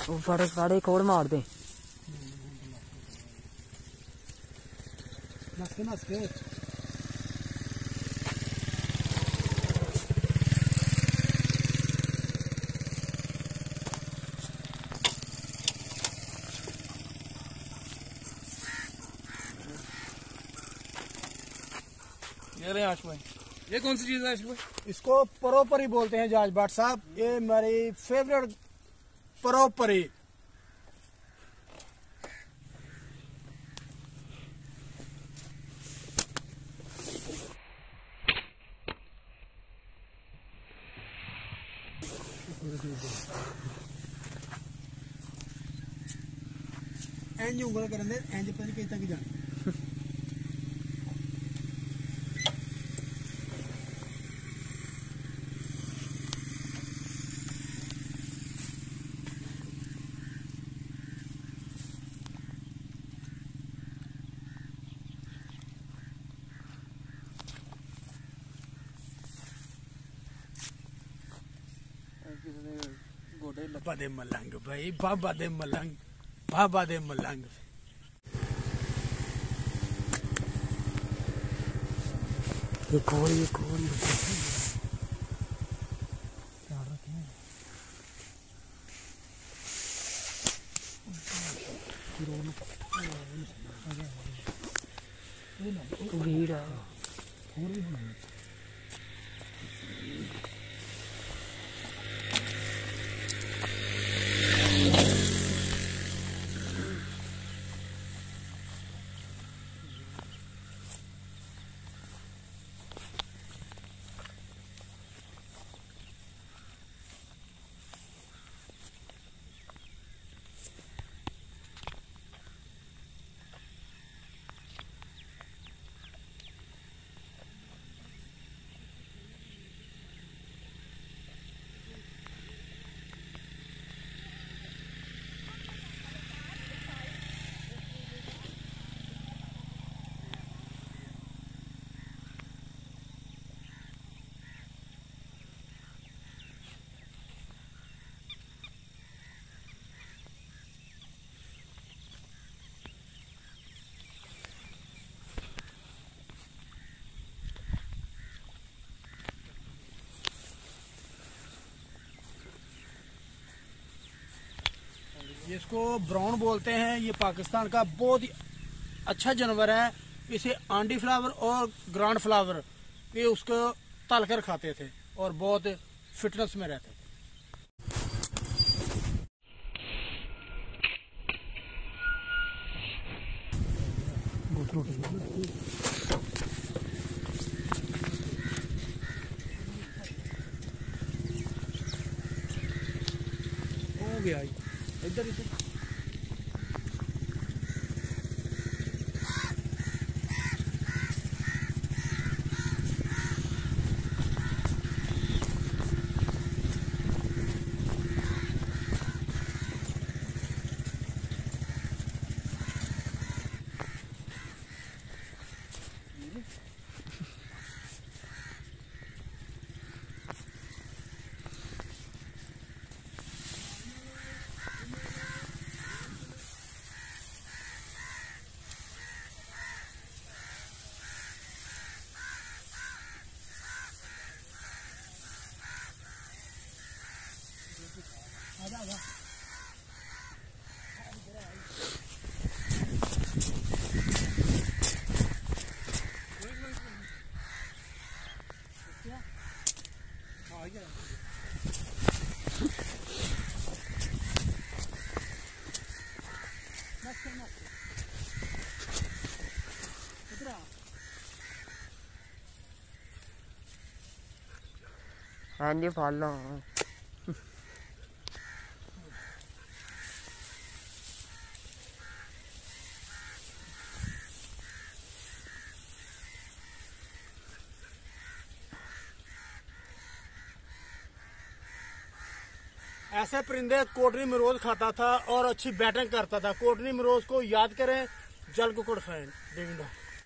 फड़क साढ़े खोड़ मार दे नसके नसके ये आशु भाई, ये कौन सी चीज है आशु भाई? इसको परोपरी बोलते हैं जाज भट्ट साहब। ये मेरी फेवरेट परोपरी। इंज उंगल करन दे, इंज पता नहीं कितना की जाने। बाबा दे मलंग भाई, बाबा दे मलंग, बाबा दे मलंग। ये खोल भीड़ है। इसको ब्राउन बोलते हैं। ये पाकिस्तान का बहुत ही अच्छा जानवर है। इसे आंडी फ्लावर और ग्रांड फ्लावर ये उसको तल कर खाते थे और बहुत फिटनेस में रहते थे। हो गया इधर इधर हाँ जी फॉलो ऐसे परिंदे कोटनी मरोज खाता था और अच्छी बैटिंग करता था। कोटनी मरोज को याद करें, जल कुकड़ खाएं।